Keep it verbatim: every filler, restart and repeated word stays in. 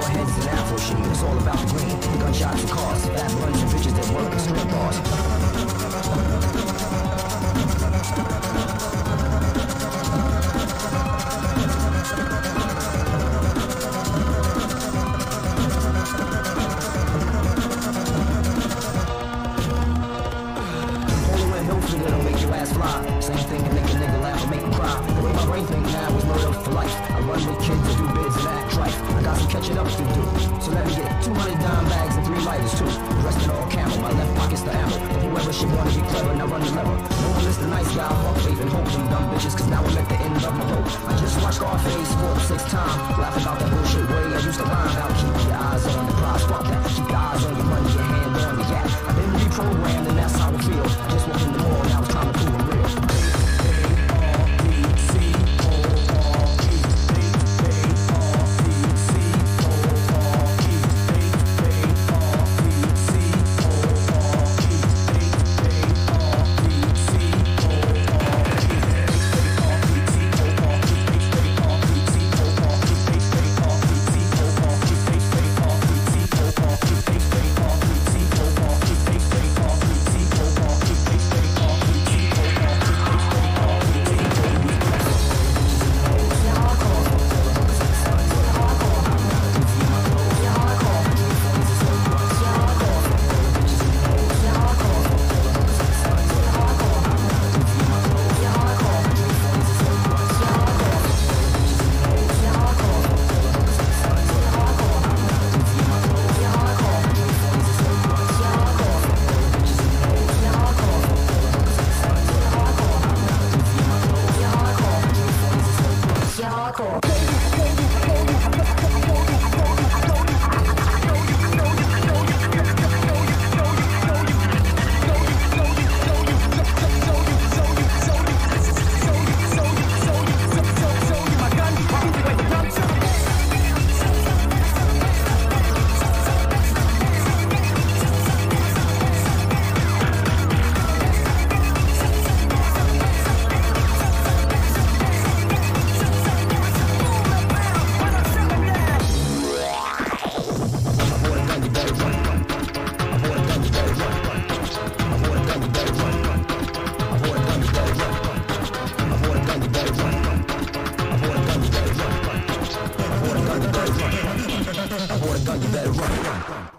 heads and afro sheen. It's all about the green, gunshots and cars, fat blunts and bitches that work and strip bars. That'll make your ass fly. Same thing can make a nigga laugh or make him cry. The way my brain think now is murder for life. I run with kids that do bids and act trife. I got some catching up to do. So let me get two hundred dime bags and three lighters too. Dressed in all camel, my left pocket's the ammo. But whoever should wanna be clever, now run the lever. No one is the nice guy, fuck faith and hope them dumb bitches, cause now I'm at the end of my rope. I just watched Scarface four or six times. Laughing about that bullshit way I used to rhyme about. Keep your eyes on the prize, fuck that. Keep your eyes on your money, your hand on the yak. I've been reprogrammed and that's how it feels. I just walked in the mall, now it's time to prove it real. H A R D C O R E H A R D C O R E H A R D C O R E H A R D C O I bought a gun, you better run.